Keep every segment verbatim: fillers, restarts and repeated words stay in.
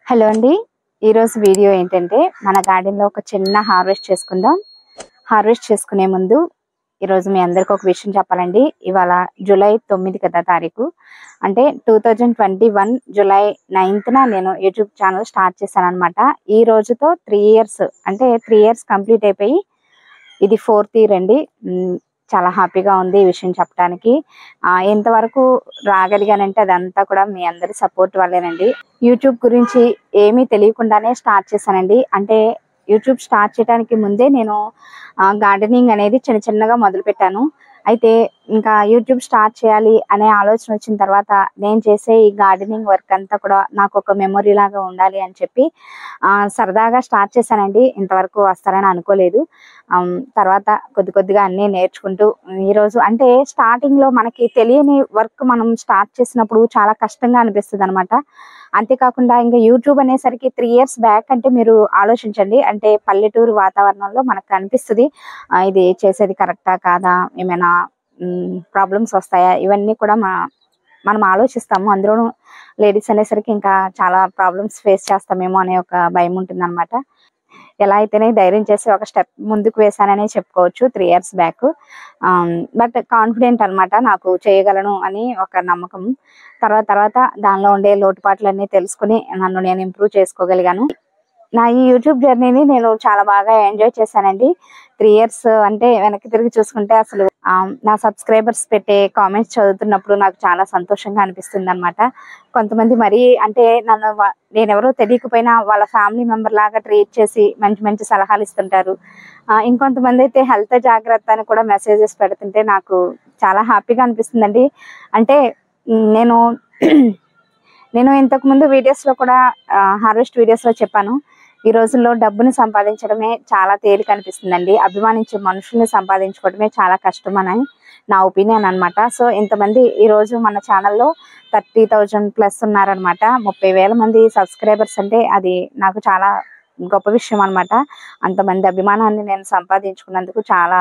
Hello అండి, ఈరోజు video ఏంటంటే మన గార్డెన్లో ఒక చిన్న హార్వెస్ట్ చేసుకుందాం. హార్వెస్ట్ చేసుకునే ముందు ఈరోజు మీ అందరికీ ఒక విషయం చెప్పాలండి. ఇవాళ జూలై తొమ్మిది కదా తారీఖు, అంటే two thousand twenty one July నైన్త్న నేను యూట్యూబ్ ఛానల్ స్టార్ట్ చేశాను అనమాట. ఈ రోజుతో త్రీ ఇయర్స్ అంటే త్రీ ఇయర్స్ కంప్లీట్ అయిపోయి ఇది ఫోర్త్ ఇయర్ అండి. చాలా హ్యాపీగా ఉంది ఈ విషయం చెప్పడానికి. ఎంతవరకు రాగలిగానంటే అదంతా కూడా మీ అందరి సపోర్ట్ వల్లేనండి. యూట్యూబ్ గురించి ఏమీ తెలియకుండానే స్టార్ట్ చేశానండి. అంటే యూట్యూబ్ స్టార్ట్ చేయడానికి ముందే నేను గార్డెనింగ్ అనేది చిన్న చిన్నగా మొదలు పెట్టాను. అయితే ఇంకా యూట్యూబ్ స్టార్ట్ చేయాలి అనే ఆలోచన వచ్చిన తర్వాత నేను చేసే ఈ గార్డెనింగ్ వర్క్ అంతా కూడా నాకు ఒక మెమొరీ లాగా ఉండాలి అని చెప్పి సరదాగా స్టార్ట్ చేశానండి. ఇంతవరకు వస్తారని అనుకోలేదు. తర్వాత కొద్ది కొద్దిగా అన్నీ నేర్చుకుంటూ ఈరోజు అంటే స్టార్టింగ్లో మనకి తెలియని వర్క్ మనం స్టార్ట్ చేసినప్పుడు చాలా కష్టంగా అనిపిస్తుంది అనమాట. అంతేకాకుండా ఇంకా యూట్యూబ్ అనేసరికి త్రీ ఇయర్స్ బ్యాక్ అంటే మీరు ఆలోచించండి. అంటే పల్లెటూరు వాతావరణంలో మనకు కనిపిస్తుంది ఇది చేసేది కరెక్టా కాదా, ఏమైనా ప్రాబ్లమ్స్ వస్తాయా, ఇవన్నీ కూడా మా మనం ఆలోచిస్తాము. అందులోనూ లేడీస్ అనేసరికి ఇంకా చాలా ప్రాబ్లమ్స్ ఫేస్ చేస్తామేమో అనే ఒక భయం ఉంటుంది అనమాట. ఎలా అయితేనే ధైర్యం చేసి ఒక స్టెప్ ముందుకు వేసాననే చెప్పుకోవచ్చు three years back. But confident అనమాట, నాకు చేయగలను అని ఒక నమ్మకం. తర్వాత తర్వాత దానిలో ఉండే లోటుపాట్లన్నీ తెలుసుకుని నన్ను నేను ఇంప్రూవ్ చేసుకోగలిగాను. నా ఈ యూట్యూబ్ జర్నీని నేను చాలా బాగా ఎంజాయ్ చేశానండి. త్రీ ఇయర్స్ అంటే వెనక్కి తిరిగి చూసుకుంటే అసలు నా సబ్స్క్రైబర్స్ పెట్టే కామెంట్స్ చదువుతున్నప్పుడు నాకు చాలా సంతోషంగా అనిపిస్తుంది అనమాట. కొంతమంది మరీ అంటే నన్ను నేను ఎవరో తెలియకపోయినా వాళ్ళ ఫ్యామిలీ మెంబర్ లాగా ట్రీట్ చేసి మంచి మంచి సలహాలు ఇస్తుంటారు. ఇంకొంతమంది అయితే హెల్త్ జాగ్రత్త అని కూడా మెసేజెస్ పెడుతుంటే నాకు చాలా హ్యాపీగా అనిపిస్తుందండి. అంటే నేను నేను ఇంతకుముందు వీడియోస్లో కూడా హార్వెస్ట్ వీడియోస్లో చెప్పాను, ఈ రోజుల్లో డబ్బుని సంపాదించడమే చాలా తేలిక అనిపిస్తుందండి. అభిమానించే మనుషుల్ని సంపాదించుకోవడమే చాలా కష్టం అని నా ఒపీనియన్ అనమాట. సో ఇంతమంది ఈరోజు మన ఛానల్లో థర్టీ థౌజండ్ ప్లస్ ఉన్నారనమాట. ముప్పై వేల మంది సబ్స్క్రైబర్స్ అంటే అది నాకు చాలా గొప్ప విషయం అనమాట. అంతమంది అభిమానాన్ని నేను సంపాదించుకున్నందుకు చాలా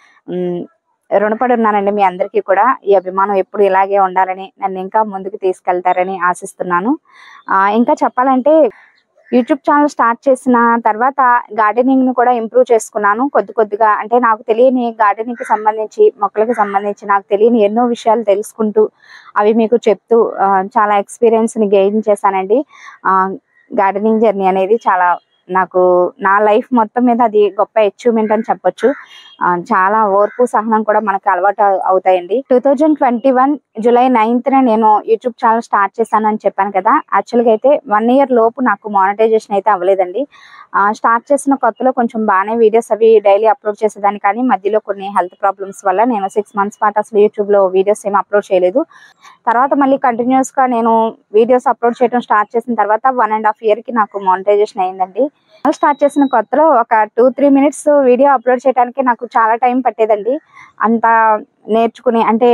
రుణపడి ఉన్నానండి మీ అందరికీ కూడా. ఈ అభిమానం ఎప్పుడు ఇలాగే ఉండాలని, నన్ను ఇంకా ముందుకు తీసుకెళ్తారని ఆశిస్తున్నాను. ఇంకా చెప్పాలంటే యూట్యూబ్ ఛానల్ స్టార్ట్ చేసిన తర్వాత గార్డెనింగ్ను కూడా ఇంప్రూవ్ చేసుకున్నాను కొద్ది కొద్దిగా. అంటే నాకు తెలియని గార్డెనింగ్కి సంబంధించి, మొక్కలకి సంబంధించి నాకు తెలియని ఎన్నో విషయాలు తెలుసుకుంటూ అవి మీకు చెప్తూ చాలా ఎక్స్పీరియన్స్ని గెయిన్ చేశానండి. గార్డెనింగ్ జర్నీ అనేది చాలా నాకు నా లైఫ్ మొత్తం మీద అది గొప్ప అచీవ్మెంట్ అని చెప్పొచ్చు. చాలా ఓర్పు సహనం కూడా మనకు అలవాటు అవుతాయండి. Two thousand twenty one July నైన్త్న నేను యూట్యూబ్ ఛానల్ స్టార్ట్ చేశాను అని చెప్పాను కదా. యాక్చువల్గా అయితే వన్ ఇయర్ లోపు నాకు మానిటైజేషన్ అయితే అవ్వలేదండి. స్టార్ట్ చేసిన కొత్తలో కొంచెం బాగానే వీడియోస్ అవి డైలీ అప్లోడ్ చేసేదాన్ని, కానీ మధ్యలో కొన్ని హెల్త్ ప్రాబ్లమ్స్ వల్ల నేను సిక్స్ మంత్స్ పాటు అసలు యూట్యూబ్లో వీడియోస్ ఏమి అప్లోడ్ చేయలేదు. తర్వాత మళ్ళీ కంటిన్యూస్గా నేను వీడియోస్ అప్లోడ్ చేయడం స్టార్ట్ చేసిన తర్వాత వన్ అండ్ హాఫ్ ఇయర్కి నాకు మానిటైజేషన్ అయిందండి. స్టార్ట్ చేసిన కొత్తలో ఒక two three minutes video upload చేయడానికి నాకు చాలా టైం పట్టేదండి. అంత నేర్చుకుని అంటే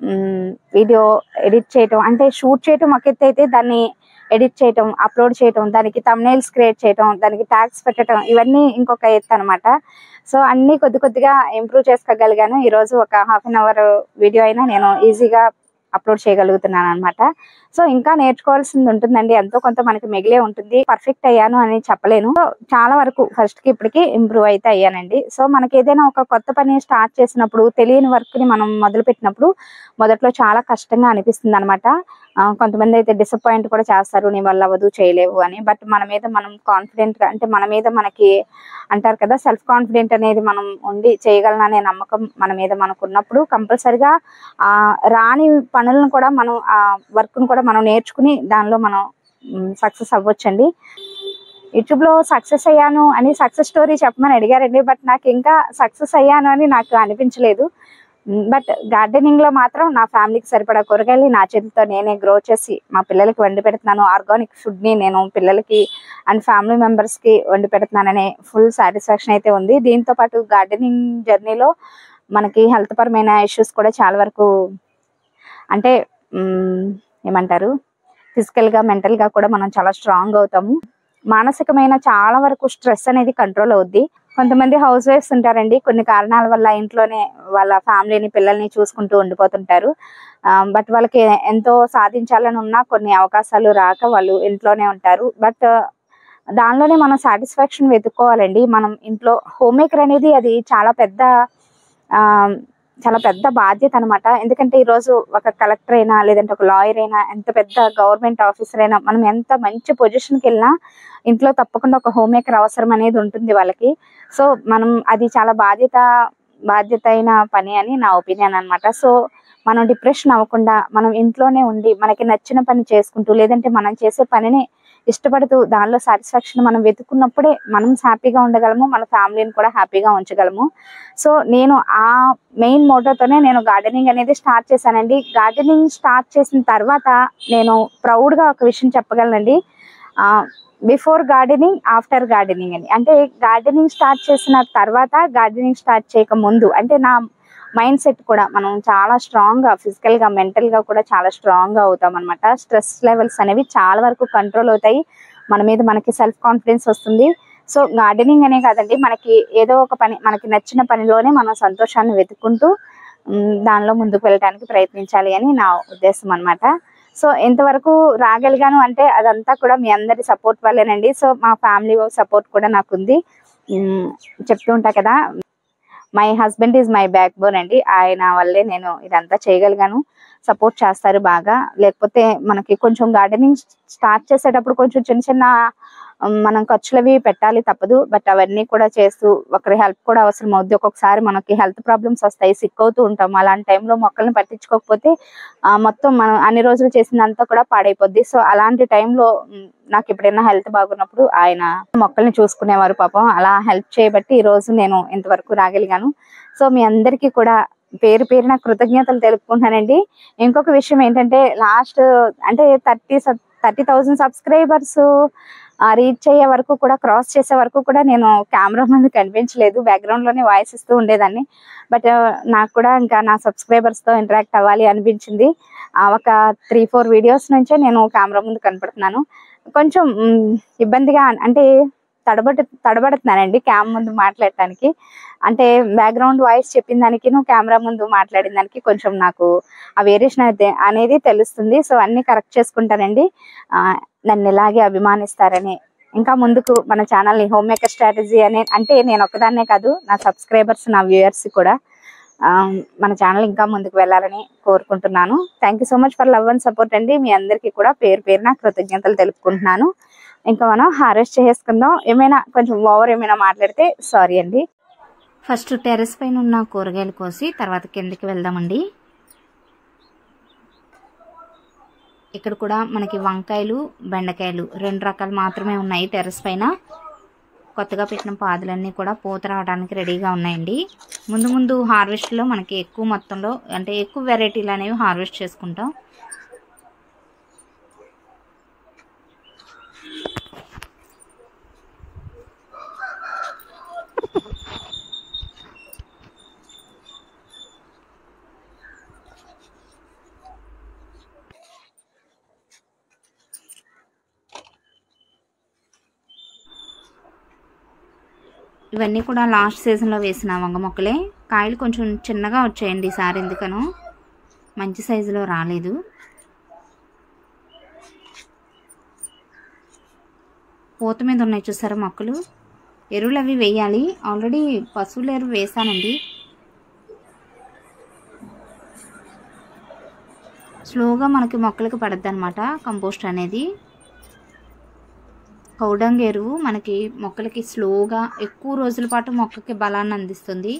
వీడియో ఎడిట్ చేయటం, అంటే షూట్ చేయటం ఒక ఎత్తు అయితే దాన్ని ఎడిట్ చేయటం, అప్లోడ్ చేయటం, దానికి థంబ్నెయిల్స్ క్రియేట్ చేయటం, దానికి ట్యాగ్స్ పెట్టడం, ఇవన్నీ ఇంకొక ఎత్తు అనమాట. సో అన్నీ కొద్ది కొద్దిగా ఇంప్రూవ్ చేసుకోగలిగాను. ఈరోజు ఒక హాఫ్ అన్ అవర్ వీడియో అయినా నేను ఈజీగా అప్లోడ్ చేయగలుగుతున్నాను అనమాట. సో ఇంకా నేర్చుకోవాల్సింది ఉంటుందండి, ఎంతో కొంత మనకి మిగిలే ఉంటుంది. పర్ఫెక్ట్ అయ్యాను అని చెప్పలేను, చాలా వరకు ఫస్ట్ కి ఇప్పటికి ఇంప్రూవ్ అయితే అయ్యానండి. సో మనకి ఏదైనా ఒక కొత్త పని స్టార్ట్ చేసినప్పుడు, తెలియని వర్క్ ని మనం మొదలు పెట్టినప్పుడు మొదట్లో చాలా కష్టంగా అనిపిస్తుంది అనమాట. కొంతమంది అయితే డిసప్పాయింట్ కూడా చేస్తారు, నీ వల్ల అవ్వదు, చేయలేవు అని. బట్ మన మీద మనం కాన్ఫిడెంట్ గా, అంటే మన మీద మనకి అంటారు కదా సెల్ఫ్ కాన్ఫిడెంట్ అనేది మనం ఉండి చేయగలననే నమ్మకం మన మీద మనకు ఉన్నప్పుడు కంపల్సరిగా ఆ రాని పనులను కూడా మనం ఆ వర్క్ను కూడా మనం నేర్చుకుని దానిలో మనం సక్సెస్ అవ్వచ్చండి. యూట్యూబ్లో సక్సెస్ అయ్యాను అని సక్సెస్ స్టోరీ చెప్పమని అడిగారండి, బట్ నాకు ఇంకా సక్సెస్ అయ్యాను అని నాకు అనిపించలేదు. బట్ గార్డెనింగ్లో మాత్రం నా ఫ్యామిలీకి సరిపడా కూరగాయలు నా చేతితో నేనే గ్రో చేసి మా పిల్లలకి వండి పెడుతున్నాను. ఆర్గానిక్ ఫుడ్ని నేను పిల్లలకి అండ్ ఫ్యామిలీ మెంబర్స్కి వండి పెడుతున్నాననే ఫుల్ సాటిస్ఫాక్షన్ అయితే ఉంది. దీంతోపాటు గార్డెనింగ్ జర్నీలో మనకి హెల్త్ పరమైన ఇష్యూస్ కూడా చాలా వరకు, అంటే ఏమంటారు, ఫిజికల్గా మెంటల్గా కూడా మనం చాలా స్ట్రాంగ్ అవుతాము. మానసికమైన చాలా వరకు స్ట్రెస్ అనేది కంట్రోల్ అవుద్ది. కొంతమంది హౌస్ వైఫ్స్ ఉంటారండి, కొన్ని కారణాల వల్ల ఇంట్లోనే వాళ్ళ ఫ్యామిలీని పిల్లల్ని చూసుకుంటూ ఉండిపోతుంటారు. బట్ వాళ్ళకి ఎంతో సాధించాలని ఉన్నా కొన్ని అవకాశాలు రాక వాళ్ళు ఇంట్లోనే ఉంటారు. బట్ దానిలోనే మనం సాటిస్ఫాక్షన్ వెతుక్కోవాలండి. మనం ఇంట్లో హోమ్ మేకర్ అనేది అది చాలా పెద్ద ఆ చాలా పెద్ద బాధ్యత అనమాట. ఎందుకంటే ఈరోజు ఒక కలెక్టర్ అయినా లేదంటే ఒక లాయర్ అయినా ఎంత పెద్ద గవర్నమెంట్ ఆఫీసర్ అయినా మనం ఎంత మంచి పొజిషన్కి వెళ్ళినా ఇంట్లో తప్పకుండా ఒక హోమ్ మేకర్ అవసరం అనేది ఉంటుంది వాళ్ళకి. సో మనం అది చాలా బాధ్యత బాధ్యత అయిన పని అని నా ఒపీనియన్ అనమాట. సో మనం డిప్రెషన్ అవ్వకుండా మనం ఇంట్లోనే ఉండి మనకి నచ్చిన పని చేసుకుంటూ లేదంటే మనం చేసే పనిని ఇష్టపడుతూ దానిలో సాటిస్ఫాక్షన్ మనం వెతుకున్నప్పుడే మనం హ్యాపీగా ఉండగలము, మన ఫ్యామిలీని కూడా హ్యాపీగా ఉంచగలము. సో నేను ఆ మెయిన్ మోటోతోనే నేను గార్డెనింగ్ అనేది స్టార్ట్ చేశానండి. గార్డెనింగ్ స్టార్ట్ చేసిన తర్వాత నేను ప్రౌడ్గా ఒక విషయం చెప్పగలనండి, బిఫోర్ గార్డెనింగ్ ఆఫ్టర్ గార్డెనింగ్ అని. అంటే గార్డెనింగ్ స్టార్ట్ చేసిన తర్వాత గార్డెనింగ్ స్టార్ట్ చేయక ముందు అంటే నా మైండ్ సెట్ కూడా మనం చాలా స్ట్రాంగ్గా ఫిజికల్గా మెంటల్గా కూడా చాలా స్ట్రాంగ్గా అవుతాం అనమాట. స్ట్రెస్ లెవెల్స్ అనేవి చాలా వరకు కంట్రోల్ అవుతాయి, మన మీద మనకి సెల్ఫ్ కాన్ఫిడెన్స్ వస్తుంది. సో గార్డెనింగ్ అనే కాదండి, మనకి ఏదో ఒక పని మనకి నచ్చిన పనిలోనే మనం సంతోషాన్ని వెతుక్కుంటూ దానిలో ముందుకు వెళ్ళడానికి ప్రయత్నించాలి అని నా ఉద్దేశం అనమాట. సో ఎంతవరకు రాగలిగాను అంటే అదంతా కూడా మీ అందరి సపోర్ట్ వల్లేనండి. సో మా ఫ్యామిలీ సపోర్ట్ కూడా నాకు ఉంది. చెప్తూ ఉంటా కదా, my husband is my backbone అండి. ఆయన వల్లే నేను ఇదంతా చేయగలిగాను. సపోర్ట్ చేస్తారు బాగా. లేకపోతే మనకి కొంచెం గార్డెనింగ్ స్టార్ట్ చేసేటప్పుడు కొంచెం చిన్న చిన్న మనం ఖర్చులవి పెట్టాలి తప్పదు. బట్ అవన్నీ కూడా చేస్తూ ఒకరి హెల్ప్ కూడా అవసరం అవుద్ది. ఒక్కొక్కసారి మనకి హెల్త్ ప్రాబ్లమ్స్ వస్తాయి, సిక్ అవుతూ ఉంటాం. అలాంటి టైంలో మొక్కల్ని పట్టించుకోకపోతే మొత్తం మనం అన్ని రోజులు చేసిందంతా కూడా పాడైపోద్ది. సో అలాంటి టైంలో నాకు ఎప్పుడైనా హెల్త్ బాగున్నప్పుడు ఆయన మొక్కల్ని చూసుకునేవారు పాపం. అలా హెల్ప్ చేయబట్టి ఈరోజు నేను ఇంతవరకు రాగలిగాను. సో మీ అందరికీ కూడా పేరు పేరున కృతజ్ఞతలు తెలుపుకుంటానండి. ఇంకొక విషయం ఏంటంటే లాస్ట్ అంటే thirty thirty thousand subscribers reach అయ్యే వరకు కూడా క్రాస్ చేసే వరకు కూడా నేను కెమెరా ముందు కనిపించలేదు, బ్యాక్గ్రౌండ్లోనే వాయిస్ ఇస్తూ ఉండేదాన్ని. బట్ నాకు కూడా ఇంకా నా సబ్స్క్రైబర్స్తో ఇంటరాక్ట్ అవ్వాలి అనిపించింది. ఒక త్రీ ఫోర్ వీడియోస్ నుంచే నేను కెమెరా ముందు కనపడుతున్నాను. కొంచెం ఇబ్బందిగా అంటే తడబడి తడబడుతున్నానండి క్యామ్ ముందు మాట్లాడటానికి. అంటే బ్యాక్గ్రౌండ్ వాయిస్ చెప్పిన దానికి కెమెరా ముందు మాట్లాడిన దానికి కొంచెం నాకు ఆ వేరియేషన్ అయితే అనేది తెలుస్తుంది. సో అన్నీ కరెక్ట్ చేసుకుంటానండి. నన్ను ఇలాగే అభిమానిస్తారని ఇంకా ముందుకు మన ఛానల్ని హోమ్ మేకర్ స్ట్రాటజీ అనే అంటే నేను ఒక్కదాన్నే కాదు, నా సబ్స్క్రైబర్స్ నా వ్యూయర్స్ కూడా మన ఛానల్ ఇంకా ముందుకు వెళ్ళాలని కోరుకుంటున్నాను. Thank you so much for love and support అండి. మీ అందరికీ కూడా పేరు పేరున కృతజ్ఞతలు తెలుపుకుంటున్నాను. ఇంకా మనం హార్వెస్ట్ చేసుకుందాం. ఏమైనా కొంచెం ఓవర్ ఏమైనా మాట్లాడితే సారీ అండి. ఫస్ట్ టెర్రస్ పైన ఉన్న కూరగాయలు కోసి తర్వాత కిందకి వెళ్దామండి. ఇక్కడ కూడా మనకి వంకాయలు బెండకాయలు రెండు రకాలు మాత్రమే ఉన్నాయి టెర్రస్ పైన. కొత్తగా పెట్టిన పాదులన్నీ కూడా పూత రావడానికి రెడీగా ఉన్నాయండి. ముందు ముందు హార్వెస్ట్లో మనకి ఎక్కువ మొత్తంలో అంటే ఎక్కువ వెరైటీలు అనేవి హార్వెస్ట్ చేసుకుంటాం. ఇవన్నీ కూడా లాస్ట్ సీజన్లో వేసిన వంగ మొక్కలే. కాయలు కొంచెం చిన్నగా వచ్చాయండి ఈసారి, ఎందుకనో మంచి సైజులో రాలేదు. పూత మీద ఉన్నాయి చూసారా మొక్కలు. ఎరువులు అవి వేయాలి. ఆల్రెడీ పశువుల ఎరువు వేసానండి. స్లోగా మనకి మొక్కలకి పడద్ది అనమాట కంపోస్ట్ అనేది. కౌడంగ్ ఎరువు మనకి మొక్కలకి స్లోగా ఎక్కువ రోజుల పాటు మొక్కకి బలాన్ని అందిస్తుంది.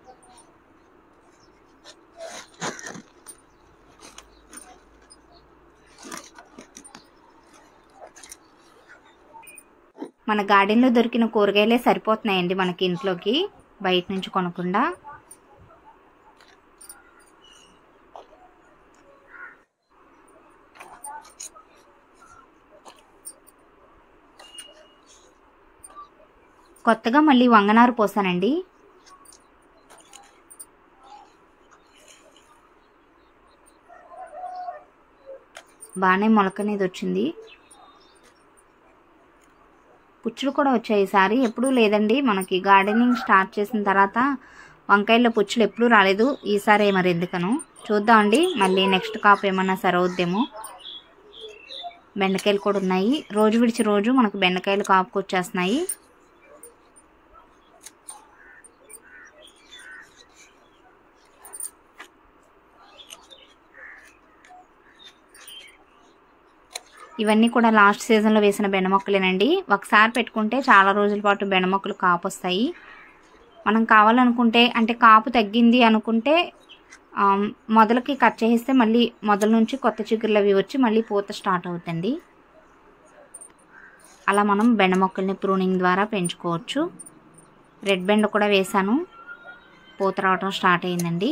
మన గార్డెన్లో దొరికిన కూరగాయలే సరిపోతున్నాయండి మనకి ఇంట్లోకి, బయట నుంచి కొనకుండా. కొత్తగా మళ్ళీ వంగనారు పోసానండి. బాగానే మొలక అనేది వచ్చింది. పుచ్చులు కూడా వచ్చాయి ఈసారి. ఎప్పుడూ లేదండి, మనకి గార్డెనింగ్ స్టార్ట్ చేసిన తర్వాత వంకాయల్లో పుచ్చులు ఎప్పుడూ రాలేదు. ఈసారి మరి ఎందుకనో చూద్దామండి. మళ్ళీ నెక్స్ట్ కాపు ఏమన్నా సరవుద్దేమో. బెండకాయలు కూడా ఉన్నాయి. రోజు విడిచి రోజు మనకు బెండకాయలు కాపుకు వచ్చేస్తున్నాయి. ఇవన్నీ కూడా లాస్ట్ సీజన్లో వేసిన బెండ మొక్కలేనండి. ఒకసారి పెట్టుకుంటే చాలా రోజుల పాటు బెండ మొక్కలు కాపు వస్తాయి. మనం కావాలనుకుంటే, అంటే కాపు తగ్గింది అనుకుంటే మొదలకి కట్ చేస్తే మళ్ళీ మొదల నుంచి కొత్త చిగురులు అవి వచ్చి మళ్ళీ పూత స్టార్ట్ అవుతుంది. అలా మనం బెండ మొక్కల్ని ప్రూనింగ్ ద్వారా పెంచుకోవచ్చు. రెడ్ బెండ కూడా వేసాను, పూత రావడం స్టార్ట్ అయిందండి.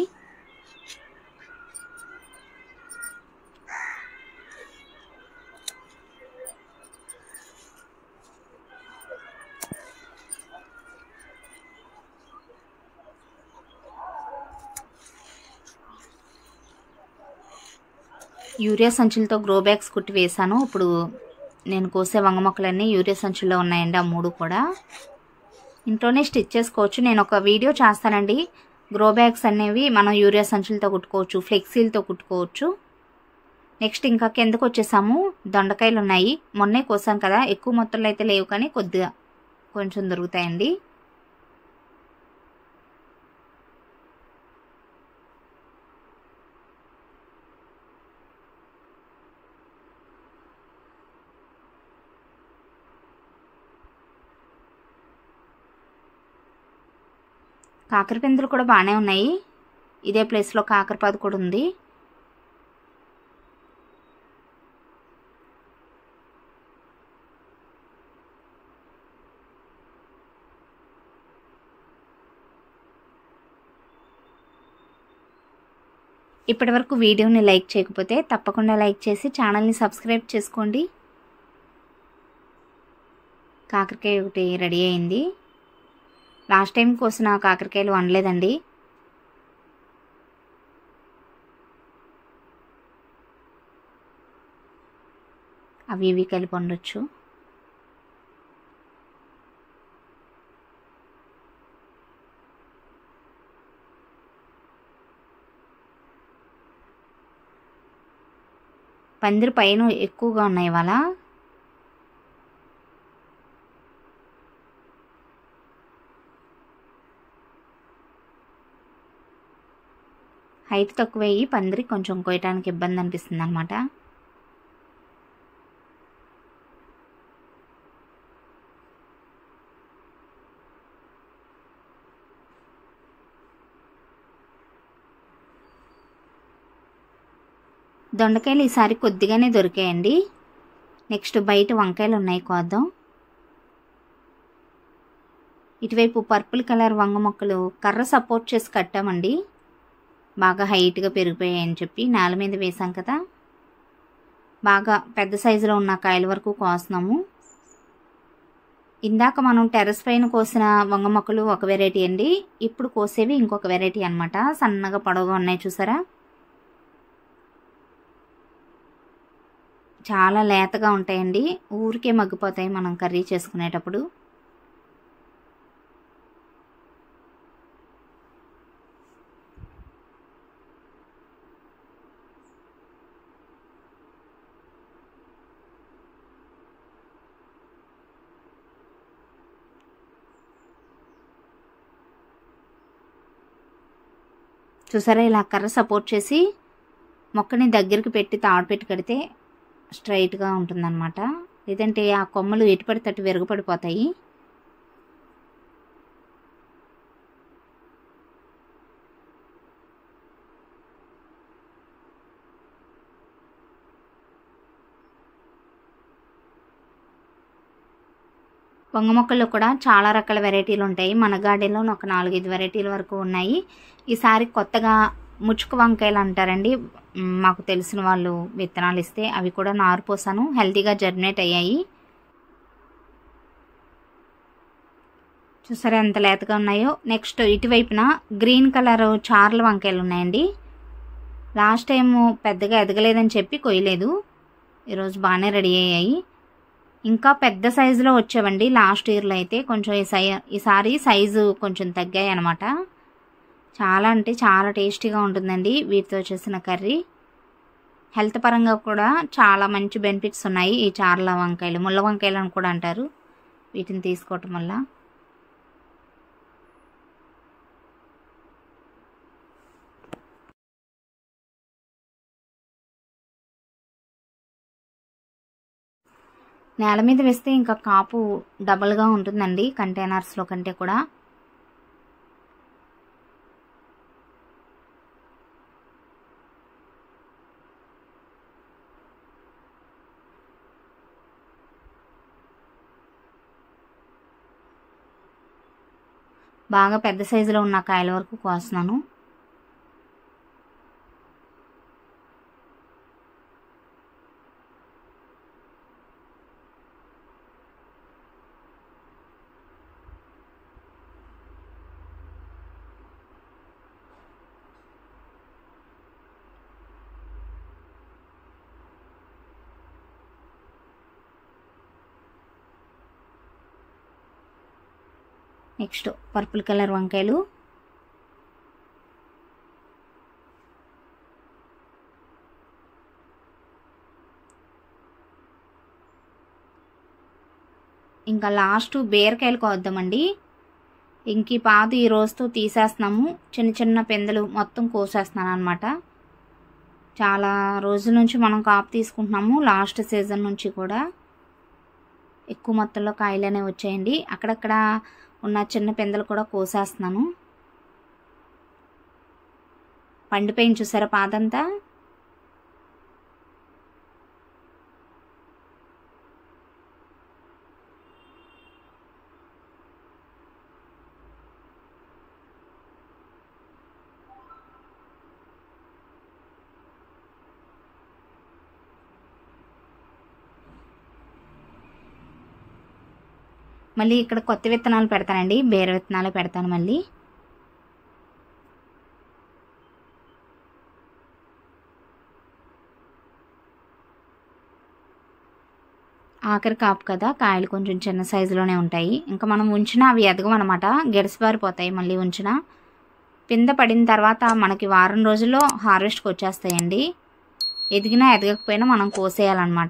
యూరియా సంచులతో గ్రో బ్యాగ్స్ కుట్టి వేసాను. ఇప్పుడు నేను కోసే వంగ మొక్కలన్నీ యూరియా సంచుల్లో ఉన్నాయండి, ఆ మూడు కూడా. ఇంట్లోనే స్టిచ్ చేసుకోవచ్చు. నేను ఒక వీడియో చేస్తానండి. గ్రో బ్యాగ్స్ అనేవి మనం యూరియా సంచులతో కుట్టుకోవచ్చు, ఫ్లెక్సీలతో కుట్టుకోవచ్చు. నెక్స్ట్ ఇంకా కిందకు వచ్చేసాము. దొండకాయలు ఉన్నాయి, మొన్నే కోసాం కదా, ఎక్కువ మొత్తంలో అయితే లేవు కానీ కొద్దిగా కొంచెం దొరుకుతాయండి. కాకర పిందులు కూడా బాగానే ఉన్నాయి. ఇదే ప్లేస్లో కాకరపాదు కూడా ఉంది. ఇప్పటి వరకు వీడియోని లైక్ చేయకపోతే తప్పకుండా లైక్ చేసి ఛానల్ని సబ్స్క్రైబ్ చేసుకోండి. కాకరకాయ ఒకటి రెడీ అయింది. లాస్ట్ టైం కోసిన కాకరకాయలు వండలేదండి. అవి ఇవి కలిపి వండొచ్చు. పందిరి పైన ఎక్కువగా ఉన్నాయి ఇవాళ. హైట్ తక్కువయ్యి పందిరి కొంచెం కోయటానికి ఇబ్బంది అనిపిస్తుంది అనమాట. దొండకాయలు ఈసారి కొద్దిగానే దొరికాయండి. నెక్స్ట్ బయట వంకాయలు ఉన్నాయి, కోద్దాం. ఇటువైపు పర్పుల్ కలర్ వంగ మొక్కలు కర్ర సపోర్ట్ చేసి కట్టామండి. బాగా హైట్గా పెరిగిపోయాయని చెప్పి నేల మీద వేసాం కదా, బాగా పెద్ద సైజులో ఉన్న కాయల వరకు కోస్తున్నాము. ఇందాక మనం టెర్రస్ పైన కోసిన వంగ మొక్కలు ఒక వెరైటీ అండి, ఇప్పుడు కోసేవి ఇంకొక వెరైటీ అనమాట. సన్నగా పొడవుగా ఉన్నాయి చూసారా, చాలా లేతగా ఉంటాయండి. ఊరికే మగ్గిపోతాయి మనం కర్రీ చేసుకునేటప్పుడు. చూసారా, ఇలా కర్ర సపోర్ట్ చేసి మొక్కని దగ్గరికి పెట్టి తాడు పెట్టి కడితే స్ట్రైట్గా ఉంటుందన్నమాట. లేదంటే ఆ కొమ్మలు ఎటు పడితే అటు విరగపడిపోతాయి. వంగ మొక్కల్లో కూడా చాలా రకాల వెరైటీలు ఉంటాయి. మన గార్డెన్లో ఒక నాలుగైదు వెరైటీల వరకు ఉన్నాయి. ఈసారి కొత్తగా ముచ్చుకు వంకాయలు అంటారండి, మాకు తెలిసిన వాళ్ళు విత్తనాలు ఇస్తే అవి కూడా నారు పోసాను, హెల్తీగా జర్మినేట్ అయ్యాయి. చూసారా ఎంత లేతగా ఉన్నాయో. నెక్స్ట్ ఇటువైపున గ్రీన్ కలర్ చార్ల వంకాయలు ఉన్నాయండి. లాస్ట్ టైం పెద్దగా ఎదగలేదని చెప్పి కొయ్యలేదు, ఈరోజు బాగానే రెడీ అయ్యాయి. ఇంకా పెద్ద సైజులో వచ్చేవండి లాస్ట్ ఇయర్లో అయితే. కొంచెం ఈ సై ఈసారి సైజు కొంచెం తగ్గాయి అనమాట. చాలా అంటే చాలా టేస్టీగా ఉంటుందండి వీటితో చేసిన కర్రీ. హెల్త్ పరంగా కూడా చాలా మంచి బెనిఫిట్స్ ఉన్నాయి ఈ చార్ల వంకాయలు. ముళ్ళ వంకాయలు అని కూడా అంటారు వీటిని తీసుకోవటం వల్ల. నేల మీద వేస్తే ఇంకా కాపు డబల్గా ఉంటుందండి కంటైనర్స్లో కంటే కూడా. బాగా పెద్ద సైజులో ఉన్న కాయల వరకు కోస్తున్నాను. నెక్స్ట్ పర్పుల్ కలర్ వంకాయలు. ఇంకా లాస్ట్ బీరకాయలు కోద్దామండి. ఇంక ఈ పాదు ఈ రోజుతో తీసేస్తున్నాము. చిన్న చిన్న పెందలు మొత్తం కోసేస్తున్నాను అనమాట. చాలా రోజుల నుంచి మనం కాపు తీసుకుంటున్నాము. లాస్ట్ సీజన్ నుంచి కూడా ఎక్కువ మొత్తంలో కాయలనే వచ్చాయండి. అక్కడక్కడ ఉన్న చిన్న పెందలు కూడా కోసేస్తున్నాను. పండిపోయింది చూసారా పాదంతా. మళ్ళీ ఇక్కడ కొత్త విత్తనాలు పెడతానండి. బేర విత్తనాలు పెడతాను మళ్ళీ. ఆఖరి కాపు కదా, కాయలు కొంచెం చిన్న సైజులోనే ఉంటాయి. ఇంకా మనం ఉంచినా అవి ఎదగవన్నమాట, గెడసిబారిపోతాయి. మళ్ళీ ఉంచినా పింద పడిన తర్వాత మనకి వారం రోజుల్లో హార్వెస్ట్కి వచ్చేస్తాయండి. ఎదిగినా ఎదగకపోయినా మనం కోసేయాలన్నమాట.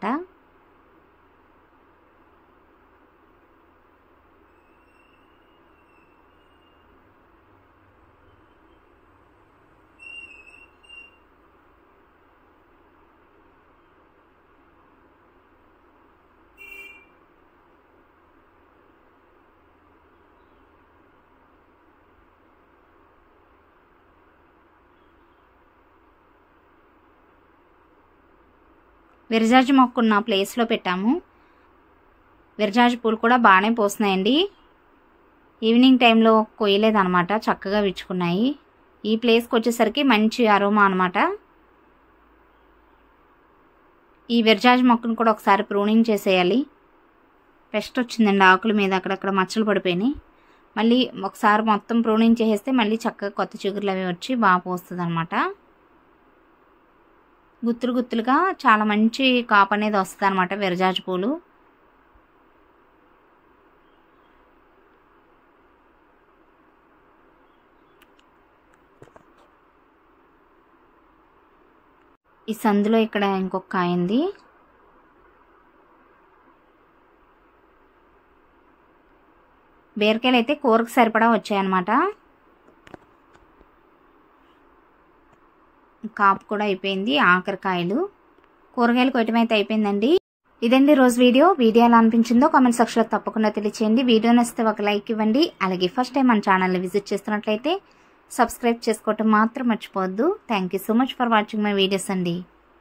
విరజాజి మొక్క ఉన్న ప్లేస్లో పెట్టాము. విరజాజి పూలు కూడా బాగానే పోస్తున్నాయండి. ఈవినింగ్ టైంలో కొయ్యలేదన్నమాట, చక్కగా విచ్చుకున్నాయి. ఈ ప్లేస్కి వచ్చేసరికి మంచి అరోమా అనమాట. ఈ విరజాజి మొక్కను కూడా ఒకసారి ప్రూనింగ్ చేసేయాలి. పెస్ట్ వచ్చిందండి ఆకుల మీద, అక్కడక్కడ మచ్చలు పడిపోయినాయి. మళ్ళీ ఒకసారి మొత్తం ప్రూనింగ్ చేసేస్తే మళ్ళీ చక్కగా కొత్త చిగురులు అవి వచ్చి బాగా పోస్తుంది అనమాట. గుత్తులు గుత్తులుగా చాలా మంచి కాపు అనేది వస్తుంది అనమాట విరజాజి పూలు. ఈ సందులో ఇక్కడ ఇంకొక కాయ ఉంది. బీరకాయలు అయితే కూరకు సరిపడా వచ్చాయన్నమాట. కాపు కూడా అయిపోయింది. ఆఖరికాయలు కూరగాయలు కొట్టడం అయితే అయిపోయిందండి. ఇదండి రోజు వీడియో. వీడియో ఎలా అనిపించిందో కామెంట్ సెక్షన్లో తప్పకుండా తెలియచేయండి. వీడియో నచ్చితే ఒక లైక్ ఇవ్వండి. అలాగే ఫస్ట్ టైం మన ఛానల్ని విజిట్ చేస్తున్నట్లయితే సబ్స్క్రైబ్ చేసుకోవటం మాత్రం మర్చిపోవద్దు. Thank you so much for watching my videos అండి.